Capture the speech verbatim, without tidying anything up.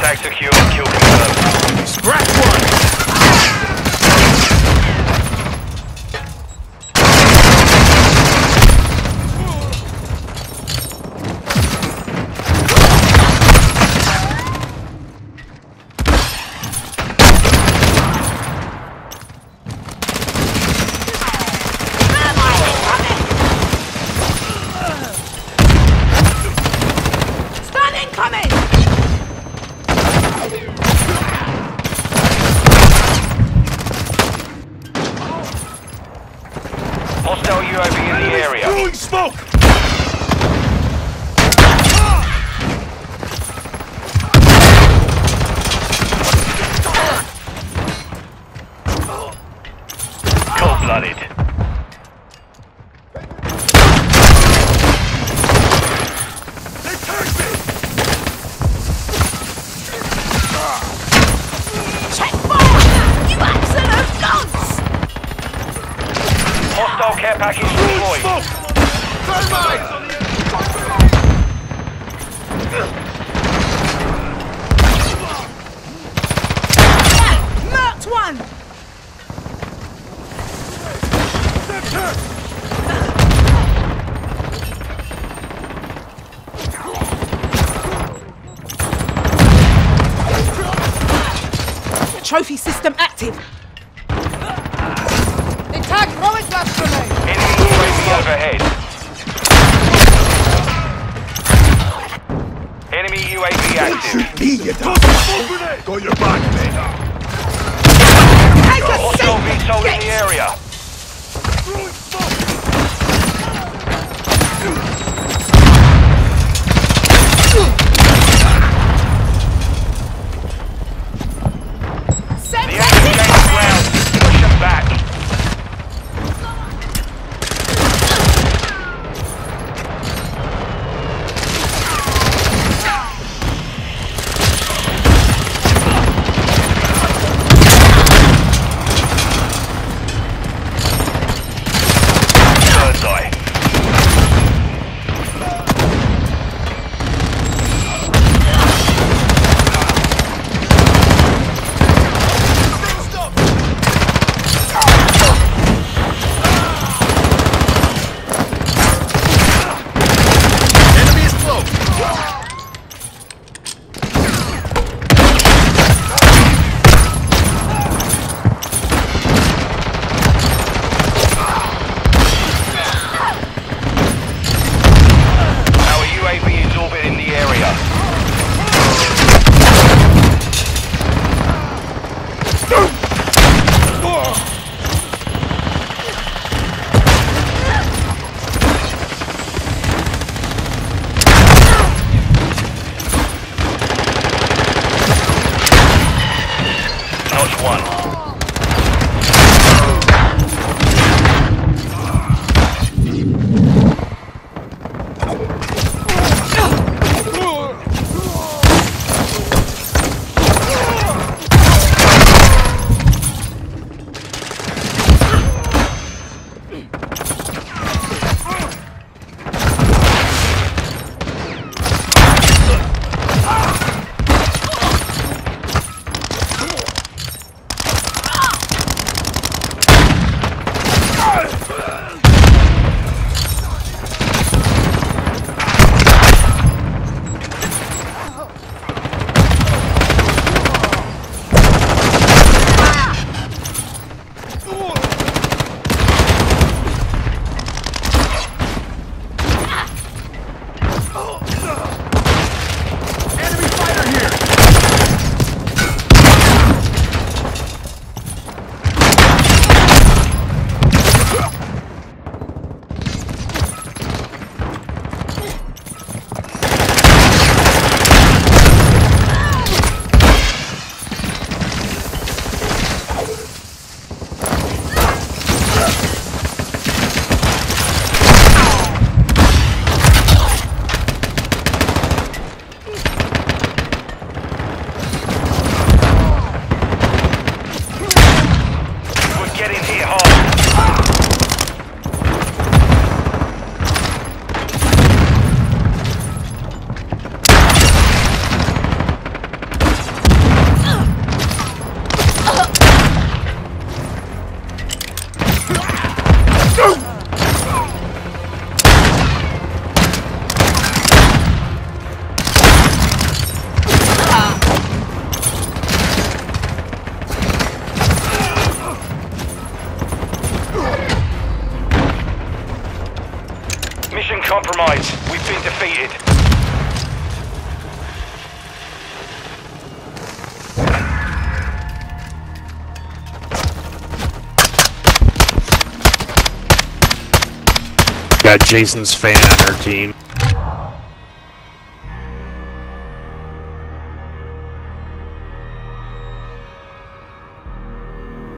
Tag secure, kill confirmed. Scratch one! Hostile U A V in the area. Throwing smoke! Cold-blooded. They tagged me! Check fire! You absolute nonce! Hostile care package deployed. Thermite! Marked one! Trophy system active. They tagged throwing blast grenade. Enemy U A V overhead. Enemy U A V active. Me, you don't Go your back, mate. Take a Hostile seat! V SOL in the area. Throwing smoke! Send The that enemy in gained there! ground. Push them back. Bird's eye. Got Jason's fan on her team.